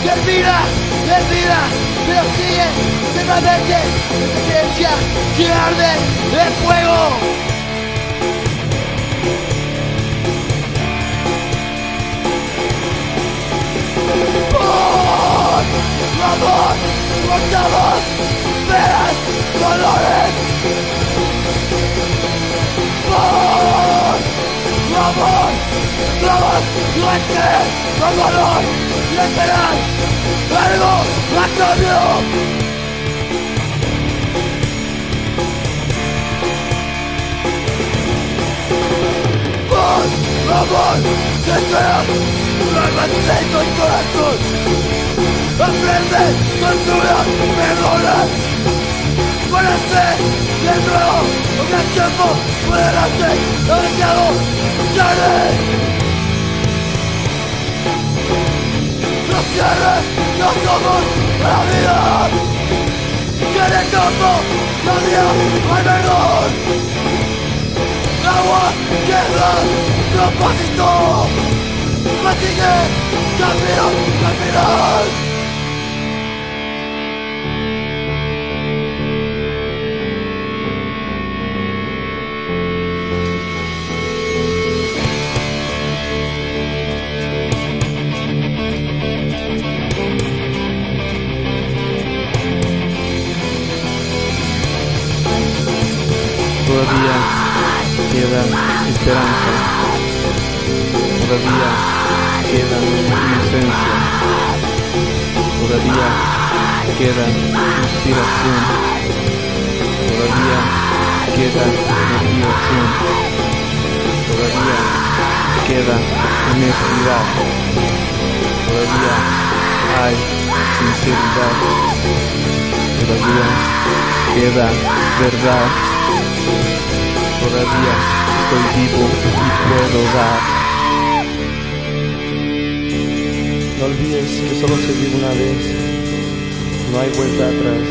termina, pero sigue eternamente esta creencia que arde de fuego. Vamos, cortamos, penas, dolores. Vamos, nuestra, con dolor, y esperar algo a cambio. Vamos, se espera, respeto el corazón. Aprende, controla, perdona. Conoce de nuevo, porque el tiempo por delante, demasiado tarde. No cierres los ojos a la vida. Que en el campo no había alrededor. Agua, tierra, propósito. Fatigue, camino al final. Todavía queda esperanza, todavía queda inocencia, todavía queda inspiración, todavía queda motivación, todavía queda honestidad, todavía hay sinceridad, todavía queda verdad. Todavía estoy vivo y puedo dar. No olvides que solo se vive una vez. No hay vuelta atrás.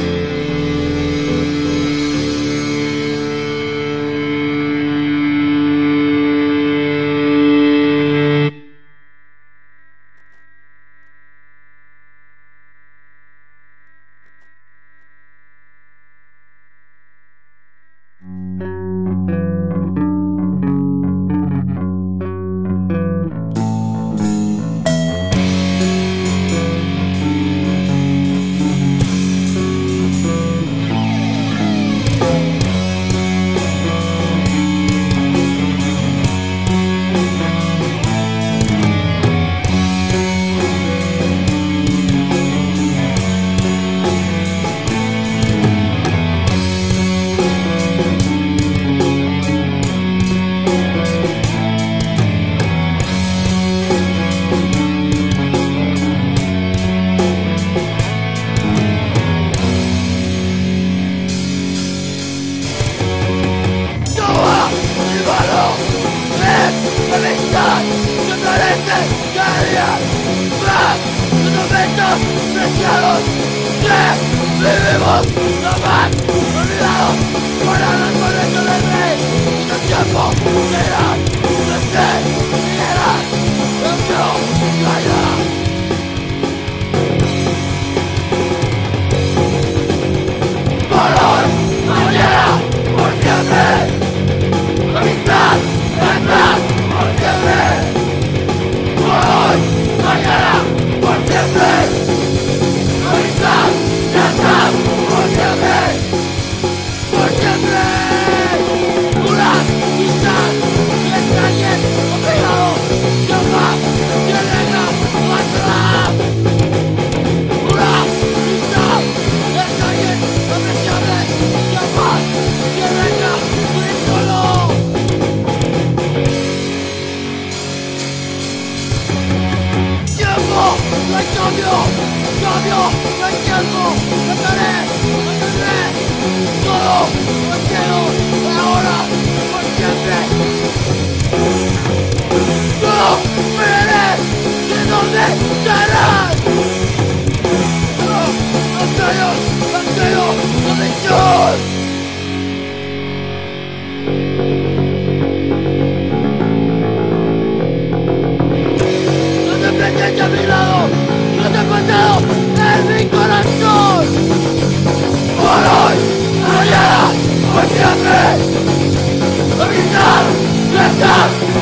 ¡No te presentes a mi lado! ¡No te he contado! mi corazón. Por hoy, mañana, por siempre. Gritar, gritar.